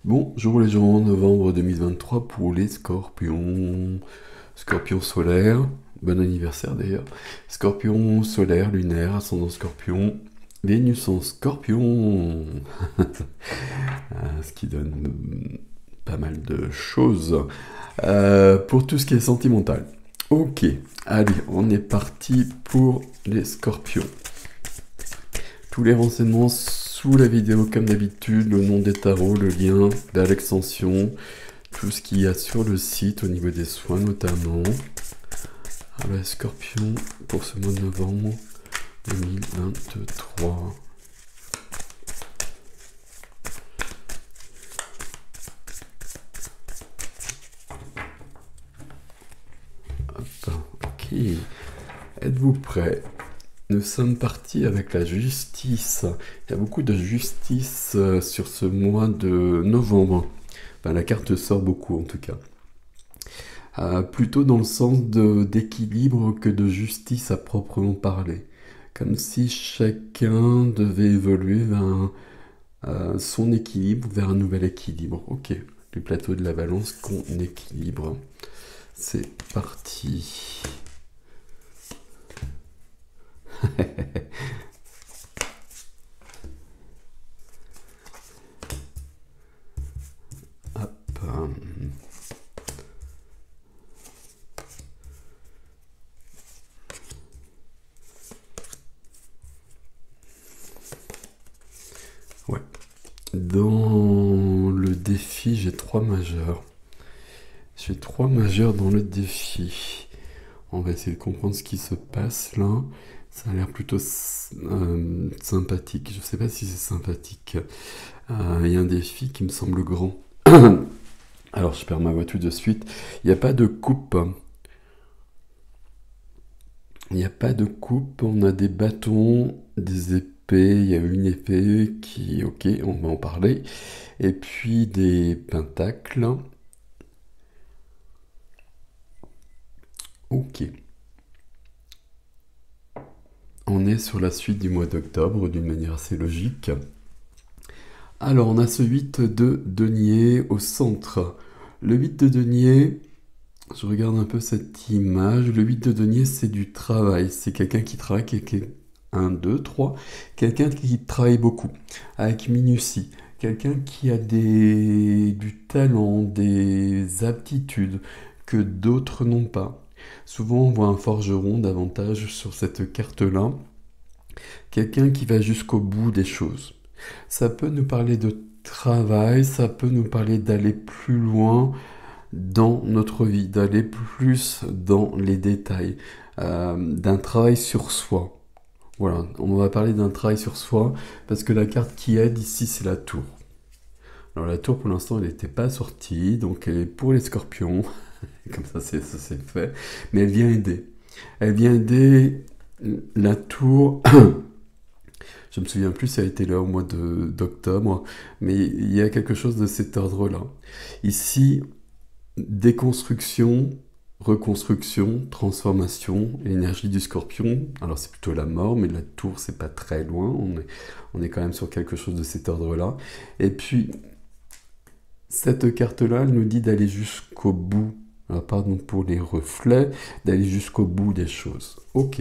Bonjour les gens, novembre 2023 pour les scorpions. Scorpion solaire, bon anniversaire d'ailleurs. Scorpion solaire, lunaire, ascendant scorpion. Vénus en scorpion. Ce qui donne pas mal de choses. Pour tout ce qui est sentimental. Ok, allez, on est parti pour les scorpions. Tous les renseignements sous la vidéo comme d'habitude, le nom des tarots, le lien vers l'extension, tout ce qu'il y a sur le site au niveau des soins notamment. Alors les scorpions pour ce mois de novembre 2023. Hop, ok. Êtes-vous prêts? Nous sommes partis avec la justice. Il y a beaucoup de justice sur ce mois de novembre. Enfin, la carte sort beaucoup en tout cas. Plutôt dans le sens d'équilibre que de justice à proprement parler. Comme si chacun devait évoluer vers son équilibre, vers un nouvel équilibre. Ok, le plateau de la balance qu'on équilibre. C'est parti. Hop. Ouais. Dans le défi, j'ai 3 majeurs. J'ai 3 majeurs dans le défi. On va essayer de comprendre ce qui se passe là. Ça a l'air plutôt sympathique. Je sais pas si c'est sympathique. Il y a un défi qui me semble grand. Alors je perds ma voix tout de suite. Il n'y a pas de coupe. Il n'y a pas de coupe. On a des bâtons, des épées. Il y a une épée qui... Ok, on va en parler. Et puis des pentacles. Ok. On est sur la suite du mois d'octobre d'une manière assez logique. Alors on a ce 8 de denier au centre. Le 8 de denier, je regarde un peu cette image. Le 8 de denier, c'est du travail. C'est quelqu'un qui travaille, 1, 2, 3. Quelqu'un qui travaille beaucoup, avec minutie. Quelqu'un qui a du talent, des aptitudes que d'autres n'ont pas. Souvent, on voit un forgeron davantage sur cette carte-là. Quelqu'un qui va jusqu'au bout des choses. Ça peut nous parler de travail, ça peut nous parler d'aller plus loin dans notre vie, d'aller plus dans les détails, d'un travail sur soi. Voilà, on va parler d'un travail sur soi parce que la carte qui aide ici, c'est la tour. Alors la tour, pour l'instant, elle n'était pas sortie, donc elle est pour les scorpions. Comme ça, c'est fait. Mais elle vient aider. Elle vient aider la tour. Je me souviens plus si elle était là au mois d'octobre, mais il y a quelque chose de cet ordre-là. Ici, déconstruction, reconstruction, transformation, l'énergie du scorpion. Alors c'est plutôt la mort, mais la tour, c'est pas très loin. On est quand même sur quelque chose de cet ordre-là. Et puis, cette carte-là, elle nous dit d'aller jusqu'au bout. Alors, pardon pour les reflets, d'aller jusqu'au bout des choses. Ok.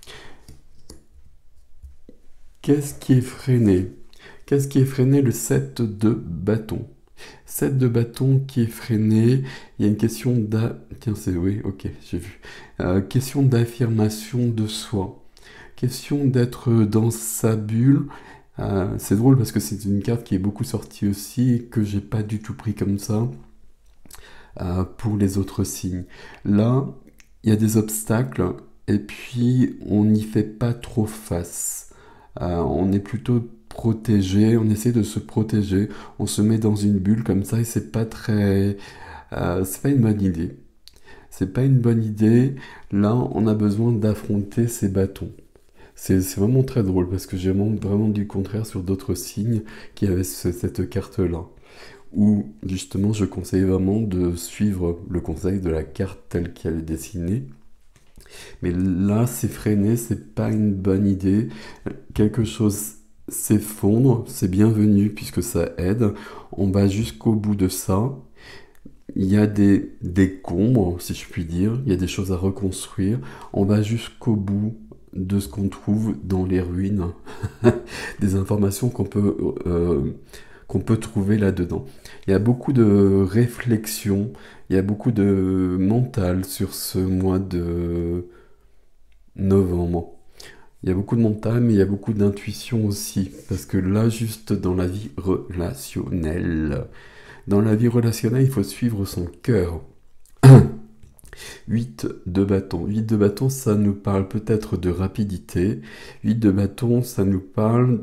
Qu'est-ce qui est freiné? Qu'est-ce qui est freiné? Le 7 de bâton. 7 de bâton qui est freiné. Il y a une question Tiens, c'est... Oui, ok, j'ai vu. Question d'affirmation de soi. Question d'être dans sa bulle. C'est drôle parce que c'est une carte qui est beaucoup sortie aussi et que j'ai pas du tout pris comme ça pour les autres signes. Là, il y a des obstacles et puis on n'y fait pas trop face. On est plutôt protégé, on essaie de se protéger, on se met dans une bulle comme ça et c'est pas très... c'est pas une bonne idée. C'est pas une bonne idée. Là, on a besoin d'affronter ces bâtons. C'est vraiment très drôle parce que j'ai vraiment du contraire sur d'autres signes qui avaient cette carte-là. Où justement je conseille vraiment de suivre le conseil de la carte telle qu'elle est dessinée. Mais là, c'est freiné, c'est pas une bonne idée. Quelque chose s'effondre, c'est bienvenu puisque ça aide. On va jusqu'au bout de ça. Il y a des décombres, si je puis dire, il y a des choses à reconstruire. On va jusqu'au bout de ce qu'on trouve dans les ruines, des informations qu'on peut trouver là-dedans. Il y a beaucoup de réflexion, il y a beaucoup de mental sur ce mois de novembre. Il y a beaucoup de mental, mais il y a beaucoup d'intuition aussi. Parce que là, juste dans la vie relationnelle, il faut suivre son cœur. 8 de bâton. 8 de bâton, ça nous parle peut-être de rapidité. 8 de bâton, ça nous parle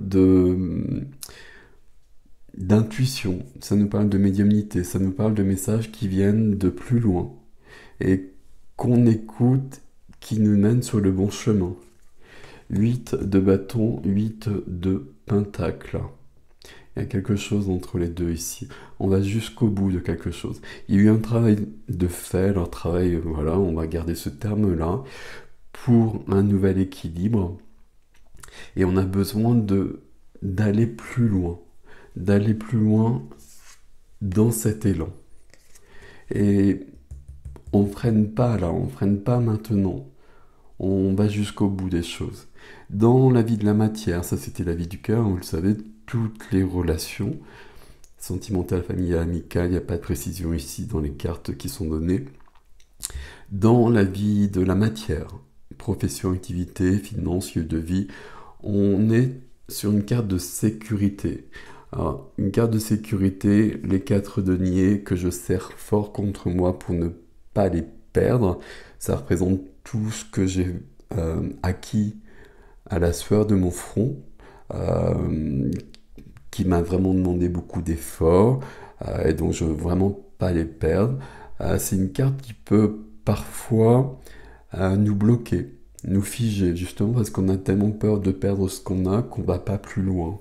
d'intuition, ça nous parle de médiumnité, ça nous parle de messages qui viennent de plus loin et qu'on écoute, qui nous mènent sur le bon chemin. 8 de bâton, 8 de pentacle. Il y a quelque chose entre les deux ici. On va jusqu'au bout de quelque chose. Il y a eu un travail de fait, un travail, voilà, on va garder ce terme-là, pour un nouvel équilibre. Et on a besoin d'aller plus loin. D'aller plus loin dans cet élan. Et on freine pas là, on freine pas maintenant. On va jusqu'au bout des choses. Dans la vie de la matière, ça c'était la vie du cœur, vous le savez, toutes les relations sentimentales, familiales, amicales, il n'y a pas de précision ici dans les cartes qui sont données. Dans la vie de la matière, profession, activité, finances, lieu de vie, on est sur une carte de sécurité. Alors, une carte de sécurité, les 4 deniers que je serre fort contre moi pour ne pas les perdre, ça représente tout ce que j'ai acquis à la sueur de mon front, qui m'a vraiment demandé beaucoup d'efforts, et donc je veux vraiment pas les perdre. C'est une carte qui peut parfois nous bloquer, nous figer, justement parce qu'on a tellement peur de perdre ce qu'on a qu'on va pas plus loin.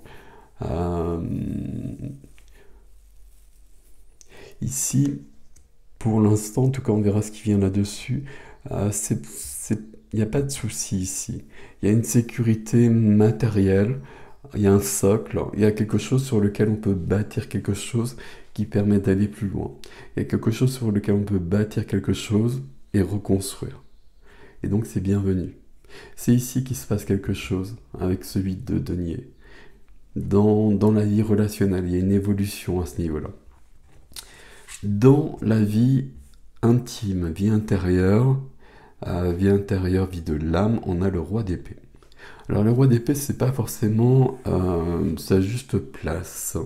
Ici, pour l'instant, en tout cas on verra ce qui vient là-dessus, il n'y a pas de souci ici. Il y a une sécurité matérielle, il y a un socle, il y a quelque chose sur lequel on peut bâtir quelque chose qui permet d'aller plus loin. Il y a quelque chose sur lequel on peut bâtir quelque chose et reconstruire. Et donc c'est bienvenu. C'est ici qu'il se passe quelque chose avec ce 8 de denier. Dans la vie relationnelle, il y a une évolution à ce niveau-là. Dans la vie intime, vie intérieure, vie de l'âme, on a le roi d'épée. Alors le roi d'épée, c'est pas forcément sa juste place.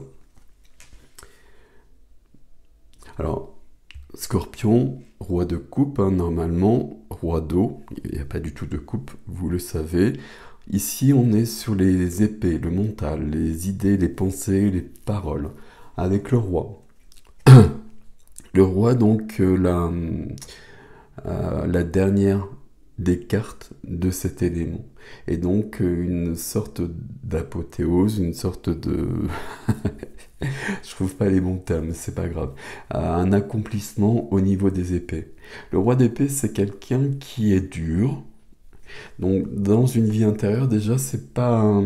Alors, Scorpion, roi de coupe, hein, normalement, roi d'eau, il n'y a pas du tout de coupe, vous le savez. Ici, on est sur les épées, le mental, les idées, les pensées, les paroles, avec le roi. Le roi, donc, la dernière des cartes de cet élément. Et donc, une sorte d'apothéose, une sorte de... Je trouve pas les bons termes, c'est pas grave. Un accomplissement au niveau des épées. Le roi d'épée, c'est quelqu'un qui est dur. Donc, dans une vie intérieure, déjà, c'est pas...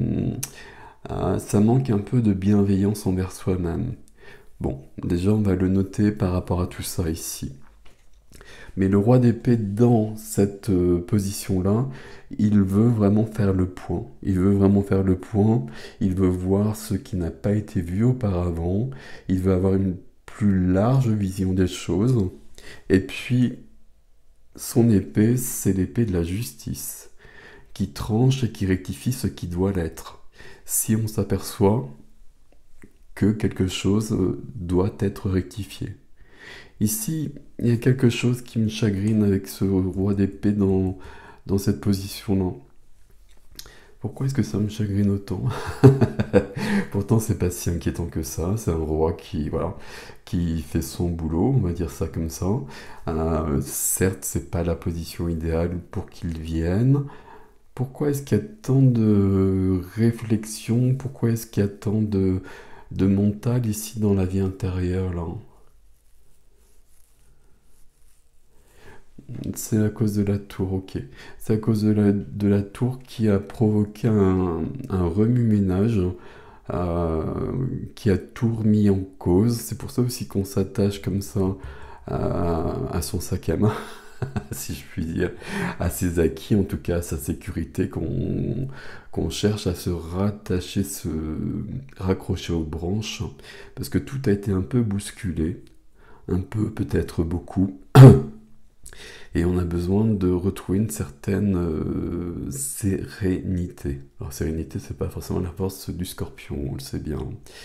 ça manque un peu de bienveillance envers soi-même. Bon, déjà, on va le noter par rapport à tout ça ici. Mais le roi d'épée, dans cette position-là, il veut vraiment faire le point. Il veut vraiment faire le point. Il veut voir ce qui n'a pas été vu auparavant. Il veut avoir une plus large vision des choses. Et puis, son épée, c'est l'épée de la justice, qui tranche et qui rectifie ce qui doit l'être. Si on s'aperçoit que quelque chose doit être rectifié. Ici, il y a quelque chose qui me chagrine avec ce roi d'épée dans cette position-là. Pourquoi est-ce que ça me chagrine autant? Pourtant, c'est pas si inquiétant que ça. C'est un roi qui fait son boulot, on va dire ça comme ça. Certes, c'est pas la position idéale pour qu'il vienne. Pourquoi est-ce qu'il y a tant de réflexion? Pourquoi est-ce qu'il y a tant de mental ici dans la vie intérieure là? c'est à cause de la tour, ok. C'est à cause de la tour qui a provoqué un remue-ménage, euh, qui a tout remis en cause. C'est pour ça aussi qu'on s'attache comme ça à son sac à main, si je puis dire, à ses acquis, en tout cas à sa sécurité, qu'on cherche à se rattacher, se raccrocher aux branches, parce que tout a été un peu bousculé, un peu, peut-être beaucoup, et on a besoin de retrouver une certaine sérénité. Alors sérénité, c'est pas forcément la force du scorpion, on le sait bien.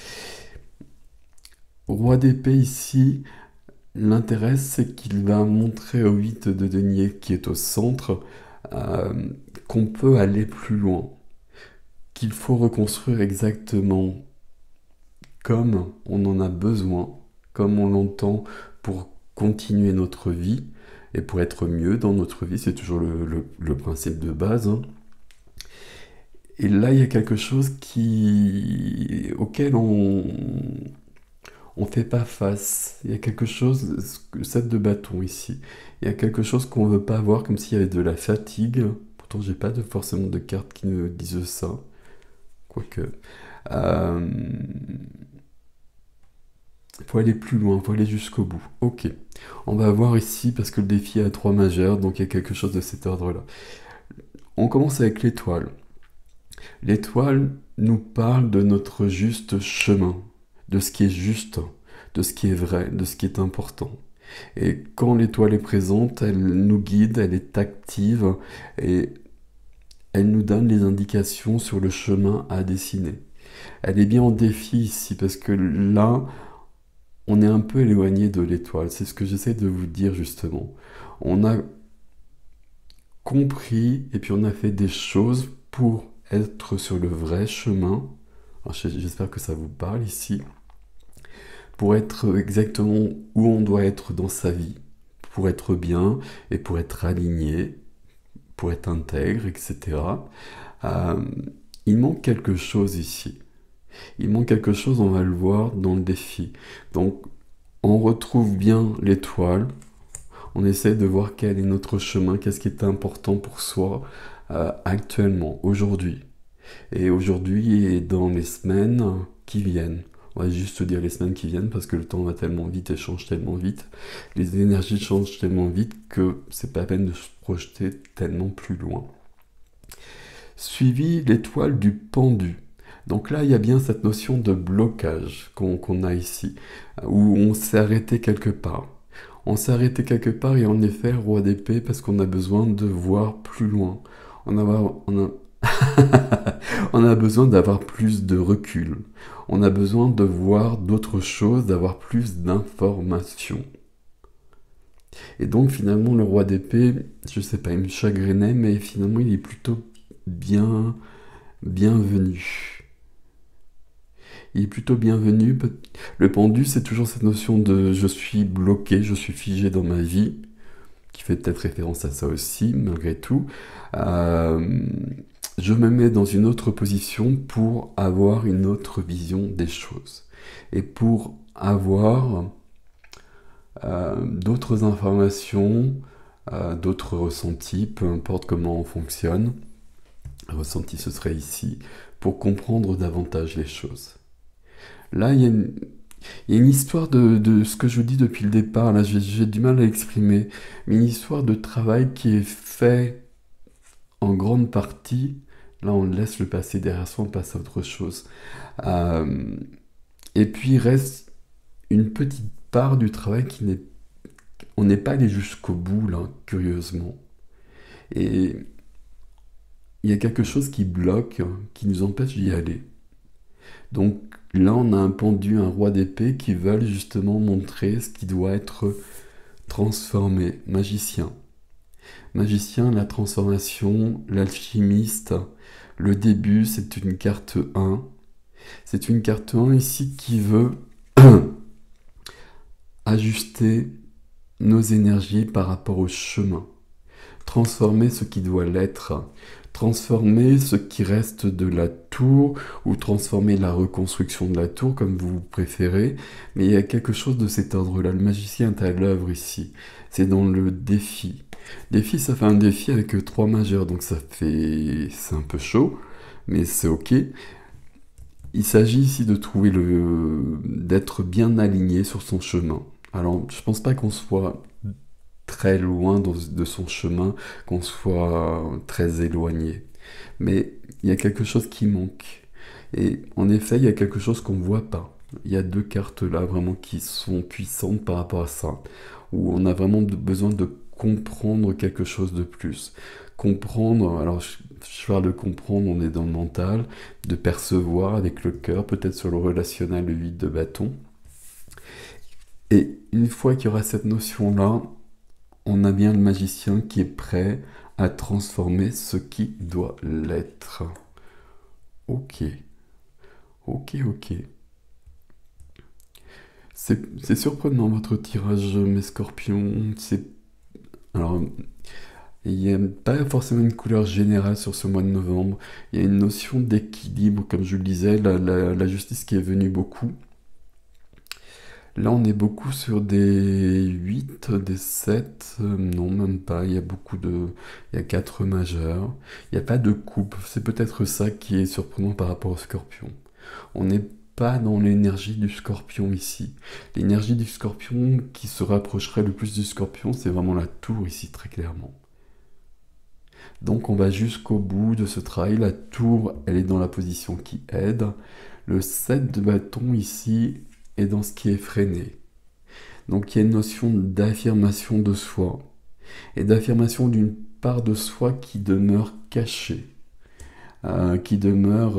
Roi d'épée ici, l'intérêt c'est qu'il va montrer au 8 de denier qui est au centre euh, qu'on peut aller plus loin, qu'il faut reconstruire exactement comme on en a besoin, comme on l'entend pour continuer notre vie et pour être mieux dans notre vie, c'est toujours le principe de base, hein. Et là, il y a quelque chose auquel on ne fait pas face. Il y a quelque chose, 7 de bâton ici. Il y a quelque chose qu'on ne veut pas voir, comme s'il y avait de la fatigue. Pourtant, j'ai pas forcément de cartes qui me disent ça. Quoique. Euh, Il faut aller plus loin, il faut aller jusqu'au bout. Ok. On va voir ici, parce que le défi a 3 majeurs, donc il y a quelque chose de cet ordre-là. On commence avec l'étoile. L'étoile nous parle de notre juste chemin, de ce qui est juste, de ce qui est vrai, de ce qui est important. Et quand l'étoile est présente, elle nous guide, elle est active et elle nous donne les indications sur le chemin à dessiner. Elle est bien en défi ici parce que là, on est un peu éloigné de l'étoile. C'est ce que j'essaie de vous dire justement. On a compris et puis on a fait des choses pour être sur le vrai chemin. Alors, j'espère que ça vous parle ici. Pour être exactement où on doit être dans sa vie, pour être bien et pour être aligné, pour être intègre, etc. Euh, il manque quelque chose ici. Il manque quelque chose, on va le voir dans le défi. Donc, on retrouve bien l'étoile. On essaie de voir quel est notre chemin, qu'est-ce qui est important pour soi actuellement, aujourd'hui. Et aujourd'hui et dans les semaines qui viennent. On va juste dire les semaines qui viennent parce que le temps va tellement vite et change tellement vite. Les énergies changent tellement vite que c'est pas la peine de se projeter tellement plus loin. Suivi l'étoile du pendu. Donc là, il y a bien cette notion de blocage qu'on a ici, où on s'est arrêté quelque part. On s'est arrêté quelque part et en effet, roi d'épée, parce qu'on a besoin de voir plus loin. On a besoin d'avoir plus de recul. On a besoin de voir d'autres choses, d'avoir plus d'informations. Et donc finalement, le roi d'épée, je sais pas, il me chagrinait, mais finalement, il est plutôt bienvenu. Il est plutôt bienvenu. Le pendu, c'est toujours cette notion de je suis bloqué, je suis figé dans ma vie, qui fait peut-être référence à ça aussi, malgré tout. Je me mets dans une autre position pour avoir une autre vision des choses. Et pour avoir d'autres informations, d'autres ressentis, peu importe comment on fonctionne. Ressenti, ce serait ici, pour comprendre davantage les choses. Là, il y a une histoire de ce que je vous dis depuis le départ, là j'ai du mal à l'exprimer, mais une histoire de travail qui est fait en grande partie, là on laisse le passé derrière soi, on passe à autre chose. Et puis il reste une petite part du travail on n'est pas allé jusqu'au bout là, curieusement. Et il y a quelque chose qui bloque, qui nous empêche d'y aller. Donc là, on a un pendu, un roi d'épée qui veulent justement montrer ce qui doit être transformé. Magicien. Magicien, la transformation, l'alchimiste. Le début, c'est une carte 1. C'est une carte 1 ici qui veut ajuster nos énergies par rapport au chemin. Transformer ce qui doit l'être. Transformer ce qui reste de la tour ou transformer la reconstruction de la tour comme vous préférez, mais il y a quelque chose de cet ordre-là. Le magicien est à l'œuvre ici, c'est dans le défi. Défi, ça fait un défi avec 3 majeurs, donc ça fait... c'est un peu chaud, mais c'est ok. Il s'agit ici de trouver d'être bien aligné sur son chemin. Alors, je pense pas qu'on soit très loin de son chemin, qu'on soit très éloigné. Mais il y a quelque chose qui manque. Et en effet, il y a quelque chose qu'on ne voit pas. Il y a deux cartes là vraiment qui sont puissantes par rapport à ça, où on a vraiment besoin de comprendre quelque chose de plus. Comprendre, alors je parle de comprendre, on est dans le mental, de percevoir avec le cœur, peut-être sur le relationnel, le 8 de bâton. Et une fois qu'il y aura cette notion-là, on a bien le magicien qui est prêt à transformer ce qui doit l'être. Ok, ok. C'est surprenant votre tirage, mes scorpions. Alors, il n'y a pas forcément une couleur générale sur ce mois de novembre. Il y a une notion d'équilibre, comme je le disais, la justice qui est venue beaucoup. Là, on est beaucoup sur des 8, des 7, non, même pas. Il y a 4 majeurs. Il n'y a pas de coupe. C'est peut-être ça qui est surprenant par rapport au scorpion. On n'est pas dans l'énergie du scorpion ici. L'énergie du scorpion qui se rapprocherait le plus du scorpion, c'est vraiment la tour ici, très clairement. Donc on va jusqu'au bout de ce travail. La tour, elle est dans la position qui aide. Le 7 de bâton ici est dans ce qui est freiné. Donc il y a une notion d'affirmation de soi et d'affirmation d'une part de soi qui demeure cachée, qui demeure,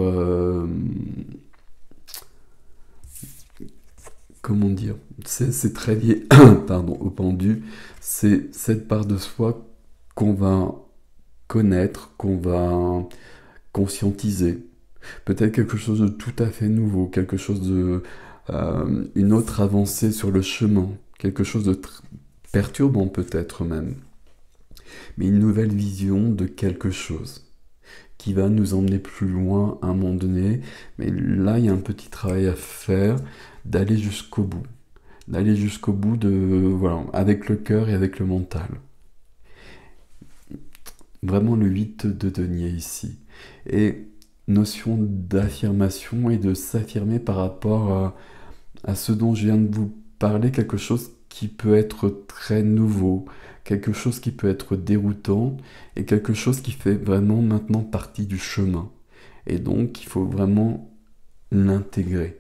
comment dire, c'est très lié pardon, au pendu, c'est cette part de soi qu'on va connaître, qu'on va conscientiser. Peut-être quelque chose de tout à fait nouveau, quelque chose de... une autre avancée sur le chemin, quelque chose de perturbant peut-être même, mais une nouvelle vision de quelque chose qui va nous emmener plus loin à un moment donné. Mais là, il y a un petit travail à faire, d'aller jusqu'au bout. D'aller jusqu'au bout voilà, avec le cœur et avec le mental. Vraiment le 8 de denier ici. Et notion d'affirmation et de s'affirmer par rapport à ce dont je viens de vous parler, quelque chose qui peut être très nouveau, quelque chose qui peut être déroutant et quelque chose qui fait vraiment maintenant partie du chemin. Et donc il faut vraiment l'intégrer.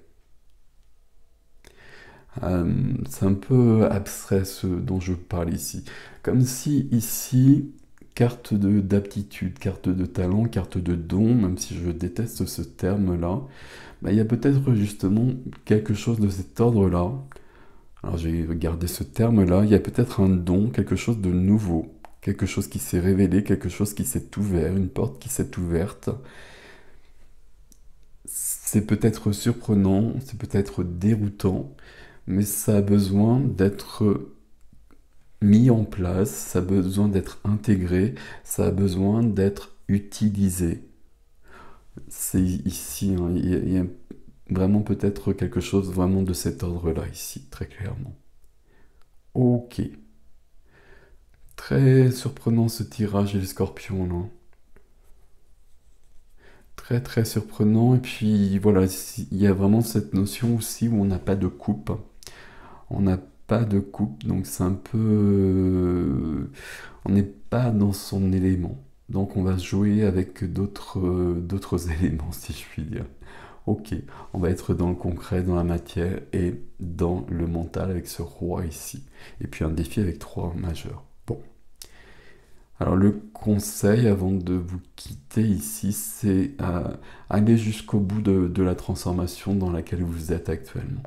C'est un peu abstrait ce dont je parle ici. Comme si ici, carte d'aptitude, carte de talent, carte de don, même si je déteste ce terme-là, bah, il y a peut-être justement quelque chose de cet ordre-là. Alors j'ai gardé ce terme-là, il y a peut-être un don, quelque chose de nouveau, quelque chose qui s'est révélé, quelque chose qui s'est ouvert, une porte qui s'est ouverte. C'est peut-être surprenant, c'est peut-être déroutant, mais ça a besoin d'être mis en place, ça a besoin d'être intégré, ça a besoin d'être utilisé. C'est ici, hein, il y a vraiment peut-être quelque chose vraiment de cet ordre-là ici, très clairement. Ok. Très surprenant ce tirage et les scorpions là. Très très surprenant. Et puis voilà, il y a vraiment cette notion aussi où on n'a pas de coupe. On n'a pas de coupe, donc c'est un peu... on n'est pas dans son élément. Donc on va jouer avec d'autres éléments, si je puis dire. Ok, on va être dans le concret, dans la matière et dans le mental avec ce roi ici. Et puis un défi avec 3 majeurs. Bon. Alors le conseil avant de vous quitter ici, c'est aller jusqu'au bout de la transformation dans laquelle vous êtes actuellement.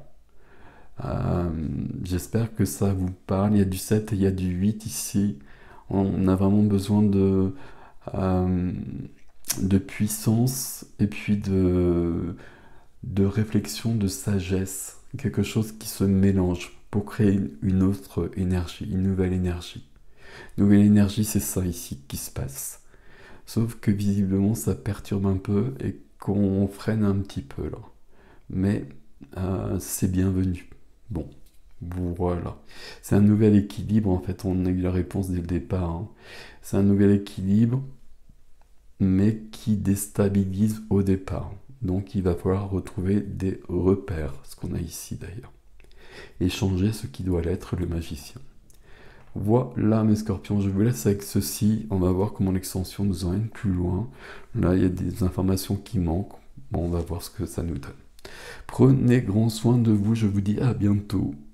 J'espère que ça vous parle. Il y a du 7 et il y a du 8 ici. On a vraiment besoin euh, de puissance et puis de réflexion, de sagesse. Quelque chose qui se mélange pour créer une autre énergie, une nouvelle énergie. Nouvelle énergie, c'est ça ici qui se passe. Sauf que visiblement, ça perturbe un peu et qu'on freine un petit peu là. Mais c'est bienvenu. Bon, Voilà. C'est un nouvel équilibre, en fait, on a eu la réponse dès le départ, hein. C'est un nouvel équilibre, mais qui déstabilise au départ. Donc il va falloir retrouver des repères, ce qu'on a ici d'ailleurs, et changer ce qui doit l'être le magicien. Voilà mes scorpions, je vous laisse avec ceci, on va voir comment l'extension nous emmène plus loin. Là il y a des informations qui manquent, bon, on va voir ce que ça nous donne. Prenez grand soin de vous, je vous dis à bientôt.